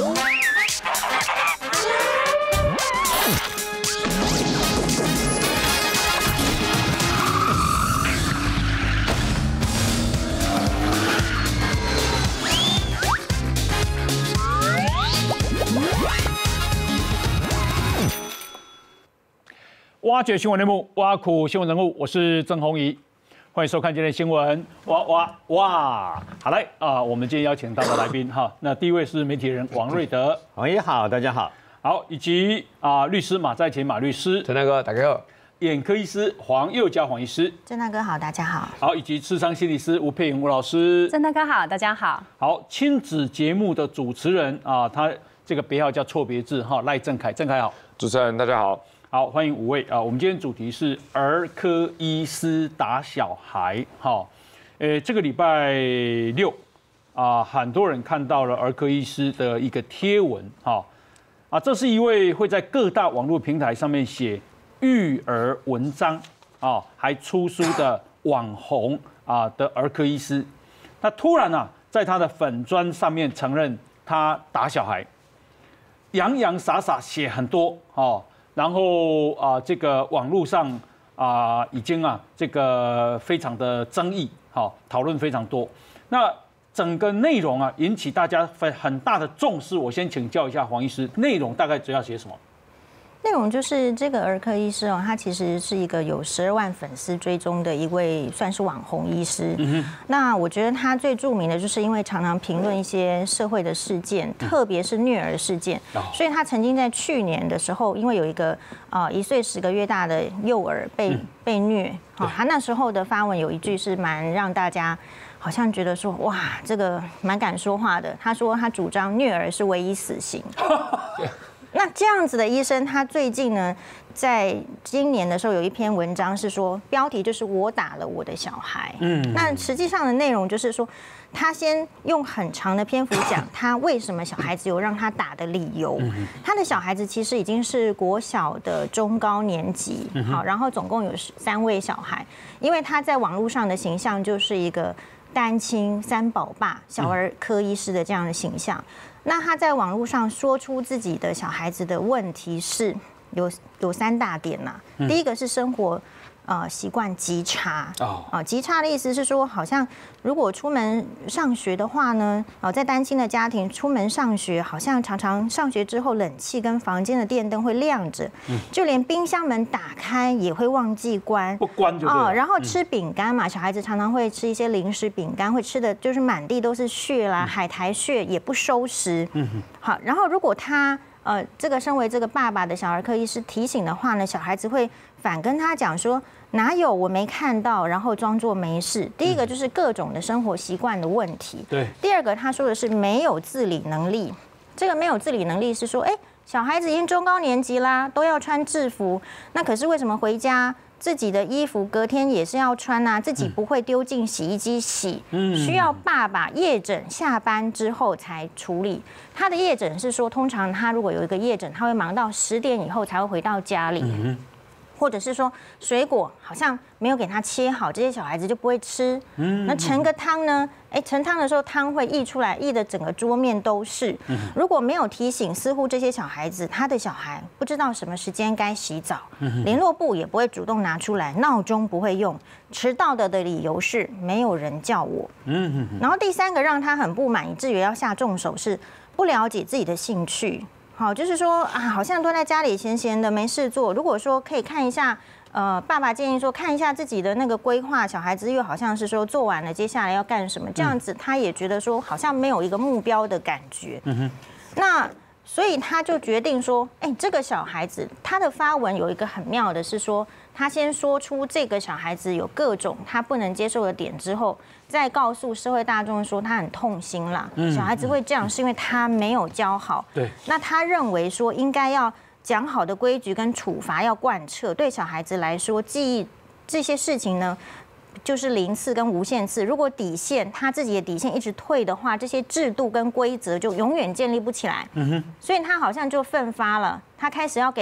挖掘新闻内幕，挖苦新闻人物，我是郑弘仪，欢迎收看今天的新闻。哇！好嘞啊，我们今天邀请到的来宾哈，那第一位是媒体人王瑞德， 弘仪好，大家好。 好，以及律师马在勤马律师， 陈大哥大家好。 眼科医师黄佑嘉黄医师， 郑大哥好，大家好。 好，以及智商心理师吴佩颖吴老师， 郑大哥好，大家好。 好，亲子节目的主持人啊，他这个别号叫错别字哈，赖正凯，正凯好。 主持人大家好。 好，欢迎5位啊！我们今天主题是儿科医师打小孩。好，这个礼拜6很多人看到了儿科医师的一个贴文。这是一位会在各大网络平台上面写育儿文章还出书的网红的儿科医师。他突然在他的粉专上面承认他打小孩，洋洋洒洒写很多然后这个网络上已经这个非常的争议，讨论非常多。那整个内容引起大家很大的重视。我先请教一下黄医师，内容大概主要写什么？ 内容就是这个儿科医师他其实是一个有12万粉丝追踪的一位算是网红医师。那我觉得他最著名的就是因为常常评论一些社会的事件，特别是虐儿事件。所以他曾经在去年的时候，因为有一个1岁10个月大的幼儿被虐，他那时候的发文有一句是蛮让大家好像觉得说哇，这个蛮敢说话的。他说他主张虐儿是唯一死刑。那这样子的医生，他最近呢，在今年的时候有一篇文章是说，标题就是我打了我的小孩。那实际上的内容就是说，他先用很长的篇幅讲他为什么小孩子有让他打的理由。他的小孩子其实已经是国小的中高年级，好，然后总共有3位小孩，因为他在网络上的形象就是一个单亲3宝爸、小儿科医师的这样的形象。那他在网络上说出自己的小孩子的问题是有3大点第一个是生活习惯极差。极差的意思是说，好像如果出门上学的话呢，在单亲的家庭出门上学，好像常常上学之后冷气跟房间的电灯会亮着，就连冰箱门打开也会忘记关， 不关就对了。 然后吃饼干嘛，小孩子常常会吃一些零食饼干，会吃的就是满地都是屑啦，海苔屑也不收拾。好，然后如果他这个身为这个爸爸的小儿科医师提醒的话呢，小孩子会反跟他讲说哪有我没看到，然后装作没事。第一个就是各种的生活习惯的问题。 对。 第二个他说的是没有自理能力。这个没有自理能力是说，小孩子已经中高年级啦，都要穿制服，那可是为什么回家自己的衣服隔天也是要穿自己不会丢进洗衣机洗，需要爸爸夜诊下班之后才处理。他的夜诊是说，通常他如果有一个夜诊，他会忙到10点以后才会回到家里。或者是说水果好像没有给他切好，这些小孩子就不会吃。那盛个汤呢？盛汤的时候汤会溢出来，溢的整个桌面都是。如果没有提醒，似乎这些小孩子他的小孩不知道什么时间该洗澡，联络簿也不会主动拿出来，闹钟不会用，迟到的理由是没有人叫我。然后第3个让他很不满，以至于要下重手是不了解自己的兴趣。好，就是说好像都在家里闲闲的没事做。如果说可以看一下，爸爸建议说看一下自己的那个规划，小孩子又好像是说做完了，接下来要干什么，这样子他也觉得说好像没有一个目标的感觉。那所以他就决定说，这个小孩子他的发文有一个很妙的是说，他先说出这个小孩子有各种他不能接受的点之后，再告诉社会大众说他很痛心啦。小孩子会这样是因为他没有教好。 对。 那他认为说应该要讲好的规矩跟处罚要贯彻，对小孩子来说，记忆这些事情呢，就是0次跟无限次。如果底线他自己的底线一直退的话，这些制度跟规则就永远建立不起来。所以他好像就奋发了，他开始要给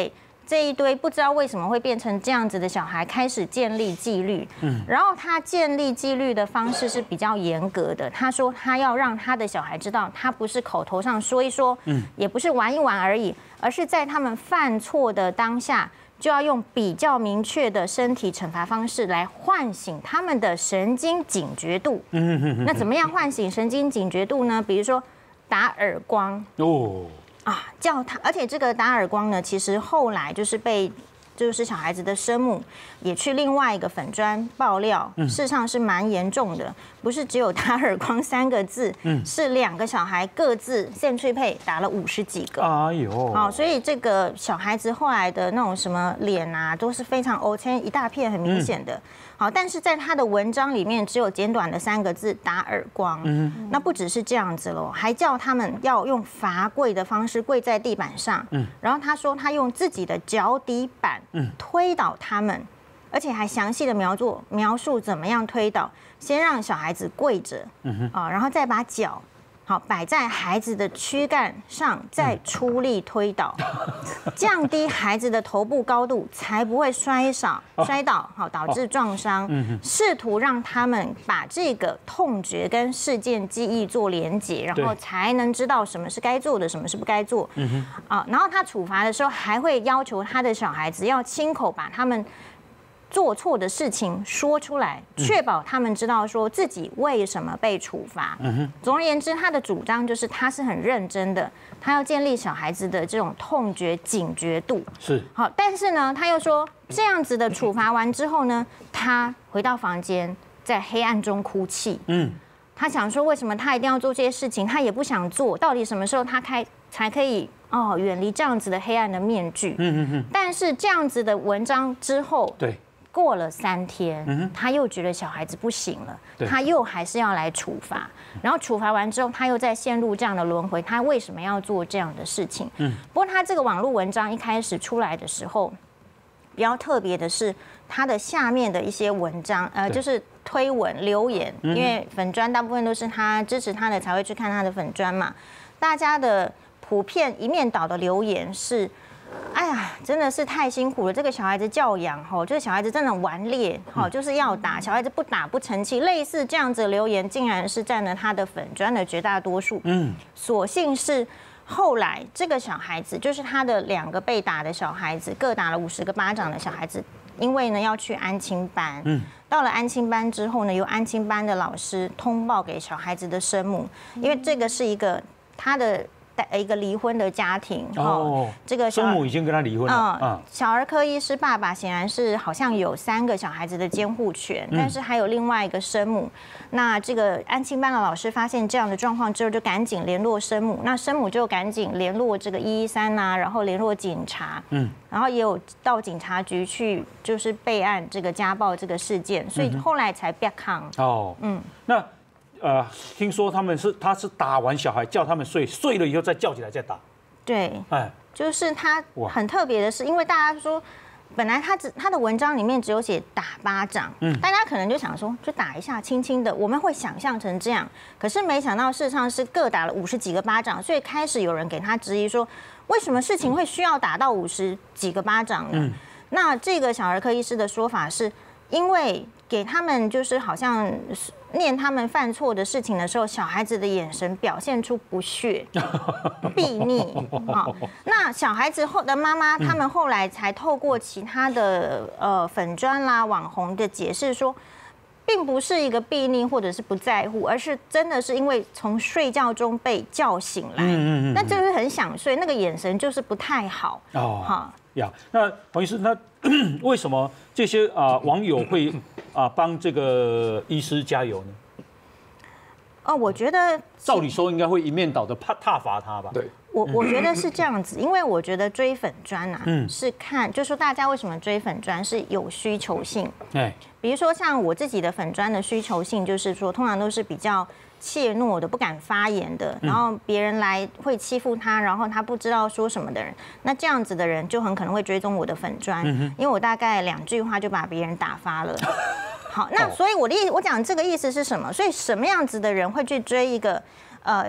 这一堆不知道为什么会变成这样子的小孩开始建立纪律，然后他建立纪律的方式是比较严格的。他说他要让他的小孩知道，他不是口头上说一说，也不是玩一玩而已，而是在他们犯错的当下，就要用比较明确的身体惩罚方式来唤醒他们的神经警觉度。那怎么样唤醒神经警觉度呢？比如说打耳光叫他，而且这个打耳光呢，其实后来就是小孩子的生母也去另外一个粉专爆料，事实上是蛮严重的，不是只有打耳光3个字，是2个小孩各自线脆配打了50几个。哎呦，所以这个小孩子后来的那种什么脸啊，都是非常凹陷一大片，很明显的。好，但是在他的文章里面只有简短的3个字打耳光，那不只是这样子咯，还叫他们要用罚跪的方式跪在地板上，然后他说他用自己的脚底板推倒他们，而且还详细的描述怎么样推倒，先让小孩子跪着，然后再把脚摆在孩子的躯干上，再出力推倒，降低孩子的头部高度，才不会摔倒，导致撞伤。试图让他们把这个痛觉跟事件记忆做连结，然后才能知道什么是该做的，什么是不该做。然后他处罚的时候，还会要求他的小孩子要亲口把他们做错的事情说出来，确保他们知道说自己为什么被处罚。总而言之，他的主张就是他是很认真的，他要建立小孩子的这种痛觉警觉度。是好，但是呢，他又说这样子的处罚完之后呢，他回到房间，在黑暗中哭泣。他想说为什么他一定要做这些事情，他也不想做，到底什么时候他才可以远离这样子的黑暗的面具？但是这样子的文章之后，对。过了3天，他又觉得小孩子不行了，他又还是要来处罚，然后处罚完之后，他又再陷入这样的轮回。他为什么要做这样的事情？不过他这个网络文章一开始出来的时候，比较特别的是他的下面的一些文章，就是推文留言，因为粉专大部分都是他支持他的才会去看他的粉专嘛，大家的普遍一面倒的留言是。哎呀，真的是太辛苦了！这个小孩子教养这个小孩子真的顽劣就是要打小孩子，不打不成器。类似这样子的留言，竟然是占了他的粉专的绝大多数。所幸是后来这个小孩子，就是他的2个被打的小孩子，各打了50个巴掌的小孩子，因为呢要去安亲班，到了安亲班之后呢，由安亲班的老师通报给小孩子的生母，因为这个是一个他的。一个离婚的家庭这个生母已经跟他离婚了。 小儿科医师爸爸显然是好像有3个小孩子的监护权，但是还有另外一个生母。那这个安亲班的老师发现这样的状况之后，就赶紧联络生母，那生母就赶紧联络这个113啊，然后联络警察，然后也有到警察局去就是备案这个家暴这个事件，所以后来才被抗。 那。听说他是打完小孩叫他们睡了以后再叫起来再打。 对，就是他很特别的是，因为大家说本来他的文章里面只有写打巴掌，大家可能就想说就打一下轻轻的，我们会想象成这样，可是没想到事实上是各打了50几个巴掌，所以开始有人给他质疑说，为什么事情会需要打到50几个巴掌呢？那这个小儿科医师的说法是，因为给他们就是好像念他们犯错的事情的时候，小孩子的眼神表现出不屑、避逆。那小孩子的妈妈，他们后来才透过其他的粉专啦、网红的解释说，并不是一个避逆或者是不在乎，而是真的是因为从睡觉中被叫醒来，那就是很想睡，那个眼神就是不太好。 那黄医师，那为什么这些网友会帮这个医师加油呢？ 我觉得照理说应该会一面倒的挞伐他吧？对， 我觉得是这样子，因为我觉得追粉专是看，就是说大家为什么追粉专是有需求性。比如说像我自己的粉专的需求性，就是说通常都是比较怯懦的、不敢发言的，然后别人来会欺负他，然后他不知道说什么的人，那这样子的人就很可能会追踪我的粉专，因为我大概2句话就把别人打发了。好，那所以我讲这个意思是什么？所以什么样子的人会去追一个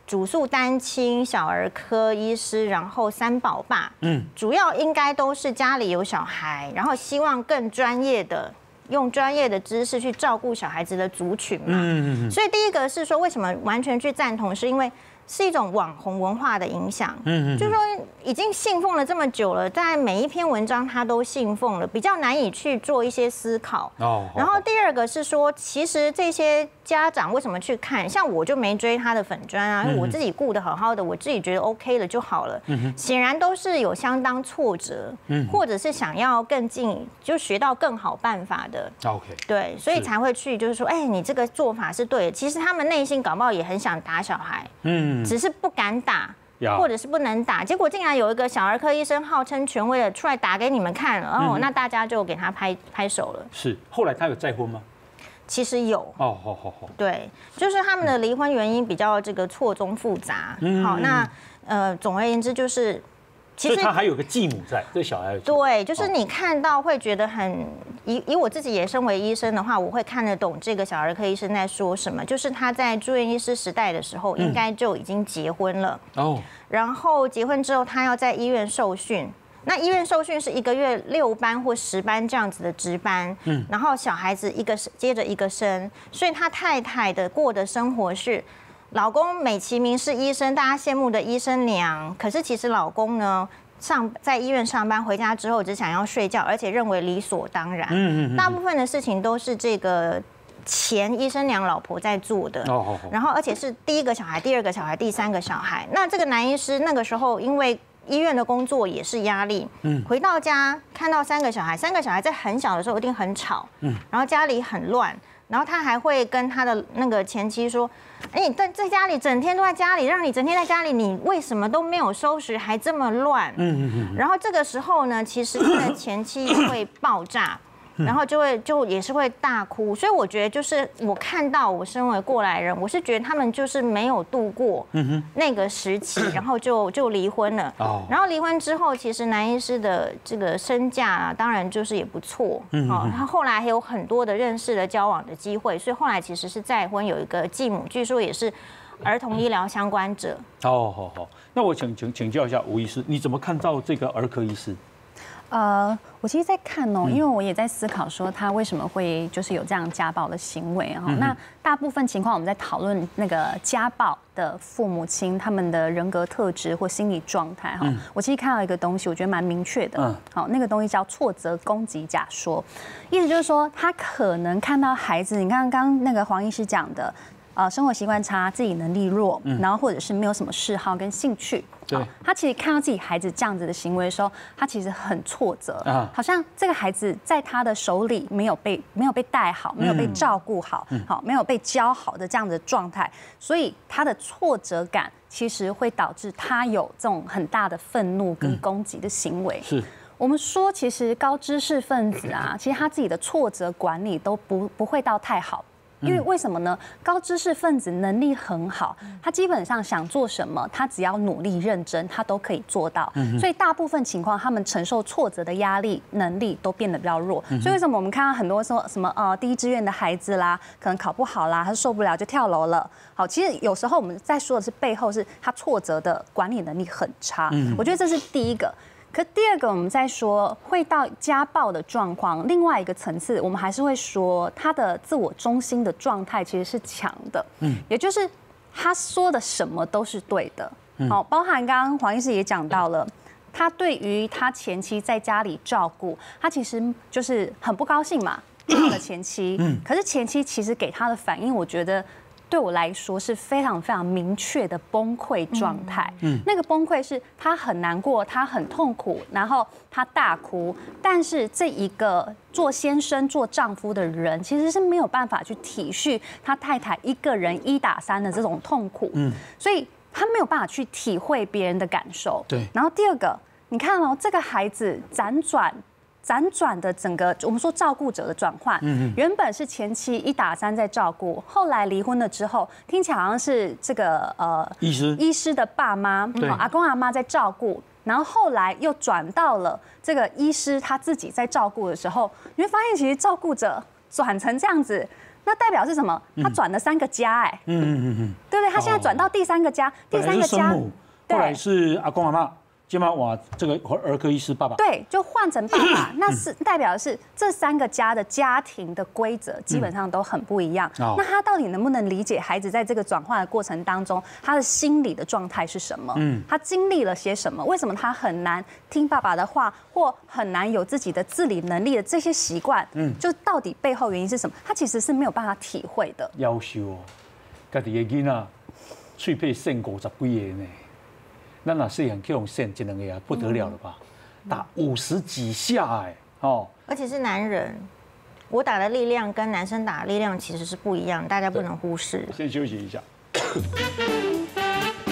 主诉单亲、小儿科医师，然后三宝爸，主要应该都是家里有小孩，然后希望更专业的。用专业的知识去照顾小孩子的族群嘛，所以第一个是说，为什么完全去赞同，是因为是一种网红文化的影响，就是说已经信奉了这么久了，在每一篇文章他都信奉了，比较难以去做一些思考。然后第二个是说，其实这些家长为什么去看？像我就没追他的粉专啊，因为我自己顾得好好的，我自己觉得 OK 了就好了。显然都是有相当挫折，或者是想要更进，就学到更好办法的。 OK， 对，所以才会去，就是说，哎，你这个做法是对的。其实他们内心搞不好也很想打小孩，只是不敢打。或者是不能打，结果竟然有一个小儿科医生号称权威的出来打给你们看了，哦，那大家就给他拍手了。 是，后来他有再婚吗？ 其实有。好。对，就是他们的离婚原因比较这个错综复杂。好，那总而言之就是。 其实他还有个继母在，这小孩。 对，就是你看到会觉得很以我自己也身为医生的话，我会看得懂这个小儿科医生在说什么。就是他在住院医师时代的时候，应该就已经结婚了。然后结婚之后，他要在医院受训。那医院受训是1个月6班或10班这样子的值班。然后小孩子一个接着一个生，所以他太太的过的生活是。老公美其名是医生，大家羡慕的医生娘，可是其实老公呢，在医院上班，回家之后只想要睡觉，而且认为理所当然。大部分的事情都是这个前医生娘老婆在做的。然后而且是第1个小孩、第2个小孩、第3个小孩。那这个男医师那个时候因为医院的工作也是压力，回到家看到3个小孩，3个小孩在很小的时候一定很吵，然后家里很乱。然后他还会跟他的那个前妻说：“哎，你在家里整天都在家里，让你整天在家里，你为什么都没有收拾，还这么乱？”然后这个时候呢，其实他的前妻会爆炸。然后就也是会大哭，所以我觉得就是我看到我身为过来人，我是觉得他们就是没有度过那个时期，然后就离婚了。然后离婚之后，其实男医师的这个身价当然就是也不错。他后来还有很多的认识的交往的机会，所以后来其实是再婚，有一个继母，据说也是儿童医疗相关者。 好，那我请教一下吴医师，你怎么看到这个儿科医师？ 我其实在看哦，因为我也在思考说他为什么会就是有这样家暴的行为哈。那大部分情况我们在讨论那个家暴的父母亲他们的人格特质或心理状态哈。我其实看到一个东西，我觉得蛮明确的。好，那个东西叫挫折攻击假说，意思就是说他可能看到孩子，你看刚刚那个黄医师讲的。生活习惯差，自己能力弱，然后或者是没有什么嗜好跟兴趣。对，他其实看到自己孩子这样子的行为的时候，他其实很挫折，好像这个孩子在他的手里没有被带好，没有被照顾好，没有被教好的这样的状态，所以他的挫折感其实会导致他有这种很大的愤怒跟攻击的行为。是。我们说，其实高知识分子啊，其实他自己的挫折管理都不会到太好。因为为什么呢？高知识分子能力很好，他基本上想做什么，他只要努力认真，他都可以做到。所以大部分情况，他们承受挫折的压力能力都变得比较弱。所以为什么我们看到很多说什么第一志愿的孩子啦，可能考不好啦，他受不了就跳楼了。好，其实有时候我们在说的是背后是他挫折的管理能力很差。我觉得这是第一个。可第二个，我们在说会到家暴的状况，另外一个层次，我们还是会说他的自我中心的状态其实是强的，也就是他说的什么都是对的，好，包含刚刚黄医师也讲到了，他对于他前妻在家里照顾，他其实就是很不高兴嘛，骂了前妻，可是前妻其实给他的反应，我觉得。对我来说是非常非常明确的崩溃状态。那个崩溃是他很难过，他很痛苦，然后他大哭。但是这一个做先生、做丈夫的人，其实是没有办法去体恤他太太一个人1打3的这种痛苦。所以他没有办法去体会别人的感受。对。然后第二个，你看哦，这个孩子辗转的整个，我们说照顾者的转换，原本是前妻1打3在照顾，后来离婚了之后，听起来好像是这个医师的爸妈，阿公阿妈在照顾，然后后来又转到了这个医师他自己在照顾的时候，你会发现其实照顾者转成这样子。 那代表是什么？他转了3个家，哎，对不对？他现在转到第3个家，第3个家， 后来是阿公阿嬷。今晚哇，这个儿科医师爸爸对，就换成爸爸，那是代表的是这3个家的家庭的规则基本上都很不一样。那他到底能不能理解孩子在这个转换的过程当中，他的心理的状态是什么？他经历了些什么？为什么他很难听爸爸的话，或很难有自己的自理能力的这些习惯？就到底背后原因是什么？他其实是没有办法体会的。 夭寿哦，家己的囡仔脆配剩50几个呢。咱那细汉去用扇1、2个啊，不得了了吧？打50几下哎，哦， 而且是男人，我打的力量跟男生打的力量其实是不一样，大家不能忽视。 先休息一下。